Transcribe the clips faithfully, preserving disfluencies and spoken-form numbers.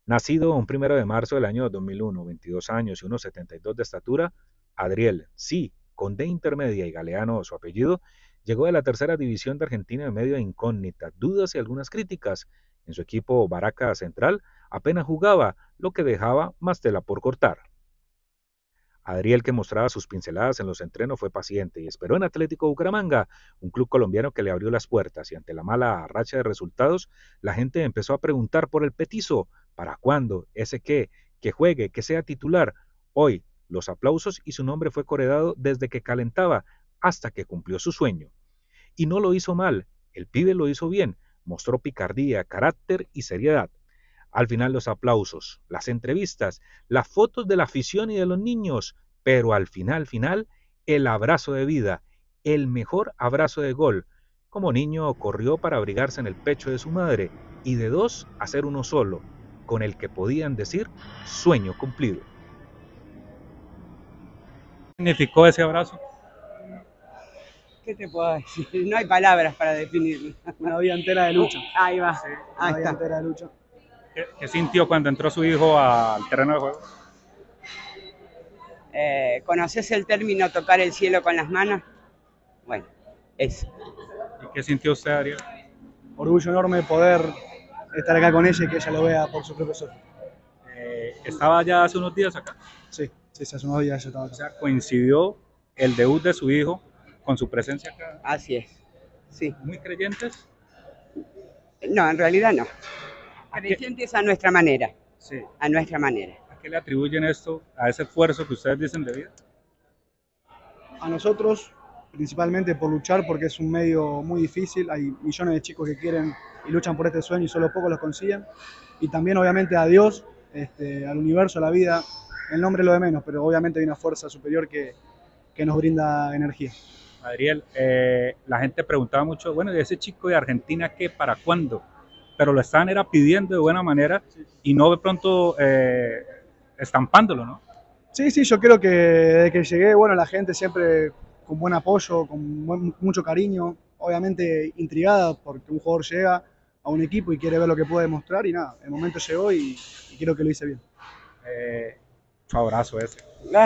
Nacido un primero de marzo del año dos mil uno, veintidós años y uno setenta y dos de estatura, Adriel, sí, con D intermedia y Galeano su apellido, llegó de la tercera división de Argentina en medio de incógnitas, dudas y algunas críticas. En su equipo Baraka Central apenas jugaba, lo que dejaba más tela por cortar. Adriel, que mostraba sus pinceladas en los entrenos, fue paciente y esperó en Atlético Bucaramanga, un club colombiano que le abrió las puertas, y ante la mala racha de resultados, la gente empezó a preguntar por el petizo. ¿Para cuándo? ¿Ese qué? Que juegue, que sea titular. Hoy, los aplausos, y su nombre fue coreado desde que calentaba hasta que cumplió su sueño. Y no lo hizo mal, el pibe lo hizo bien, mostró picardía, carácter y seriedad. Al final los aplausos, las entrevistas, las fotos de la afición y de los niños, pero al final, final, el abrazo de vida, el mejor abrazo de gol. Como niño corrió para abrigarse en el pecho de su madre y de dos hacer uno solo, con el que podían decir sueño cumplido. ¿Qué significó ese abrazo? ¿Qué te puedo decir? No hay palabras para definirlo. Una vida entera de lucha. Ahí va. Sí. Ahí Una vida está. entera de lucha. ¿Qué, qué sintió cuando entró su hijo al terreno de juego? Eh, ¿Conoces el término tocar el cielo con las manos? Bueno, eso. ¿Y qué sintió usted, Ariel? Orgullo enorme poder estar acá con ella y que ella lo vea por su propio ojos. Eh, ¿Estaba ya hace unos días acá? Sí, sí, hace unos días yo estaba acá. O sea, coincidió el debut de su hijo con su presencia acá. Así es. Sí. ¿Muy creyentes? No, en realidad no. ¿A qué? Crecientes a nuestra manera. Sí. A nuestra manera. ¿A qué le atribuyen esto, a ese esfuerzo que ustedes dicen de vida? A nosotros, principalmente por luchar, porque es un medio muy difícil. Hay millones de chicos que quieren y luchan por este sueño y solo pocos los consiguen. Y también, obviamente, a Dios, este, al universo, a la vida. El nombre es lo de menos, pero obviamente hay una fuerza superior que, que nos brinda energía. Adriel, eh, la gente preguntaba mucho, bueno, ¿y ese chico de Argentina qué? ¿Para cuándo? Pero lo estaban era pidiendo de buena manera y no de pronto eh, estampándolo, ¿no? Sí, sí, yo creo que desde que llegué, bueno, la gente siempre con buen apoyo, con buen, mucho cariño, obviamente intrigada porque un jugador llega a un equipo y quiere ver lo que puede demostrar y nada, el momento llegó y, y creo que lo hice bien. Eh, su abrazo ese.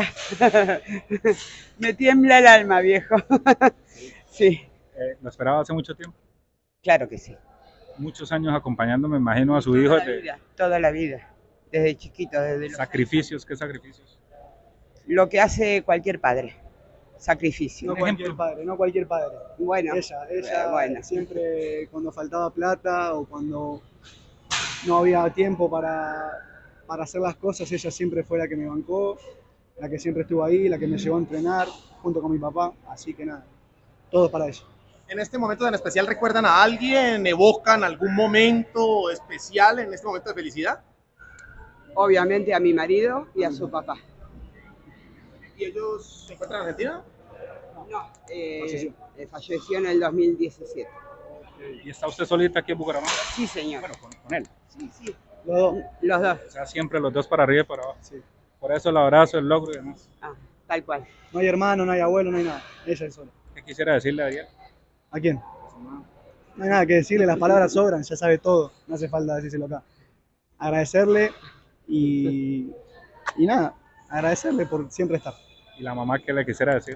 Me tiembla el alma, viejo. Sí. Eh, ¿Lo esperaba hace mucho tiempo? Claro que sí. Muchos años acompañando, me imagino, a su toda hijo. La De... vida, toda la vida, desde chiquito, desde los sacrificios, ¿qué sacrificios? Lo que hace cualquier padre, sacrificio. No cualquier padre, no cualquier padre. Bueno, ella, ella eh, bueno. siempre cuando faltaba plata o cuando no había tiempo para, para hacer las cosas, ella siempre fue la que me bancó, la que siempre estuvo ahí, la que me llevó a entrenar junto con mi papá, así que nada, todo para ella. En este momento tan especial, ¿recuerdan a alguien? ¿Evocan algún momento especial en este momento de felicidad? Obviamente a mi marido y a su papá. ¿Y ellos se encuentran en Argentina? No, eh, falleció. Eh, falleció en el dos mil diecisiete. ¿Y está usted solita aquí en Bucaramanga? Sí, señor. Bueno, con, con él. Sí, sí. Los dos. Los dos. O sea, siempre los dos para arriba y para abajo. Sí. Por eso el abrazo, el logro y demás. Ah, tal cual. No hay hermano, no hay abuelo, no hay nada. Ella es sola. ¿Qué quisiera decirle a Ariel? ¿A quién? No hay nada que decirle, las palabras sobran, ya sabe todo, no hace falta decírselo acá. Agradecerle y, y nada, agradecerle por siempre estar. ¿Y la mamá qué le quisiera decir?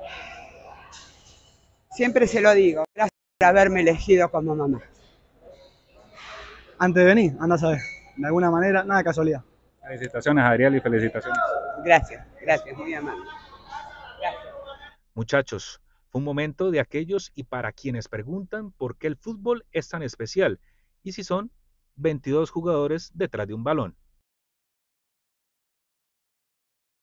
Siempre se lo digo, gracias por haberme elegido como mamá. Antes de venir, anda a saber, de alguna manera, nada de casualidad. Felicitaciones, Adriel, y felicitaciones. Gracias, gracias, muy amable. Gracias. Muchachos, fue un momento de aquellos y para quienes preguntan por qué el fútbol es tan especial y si son veintidós jugadores detrás de un balón.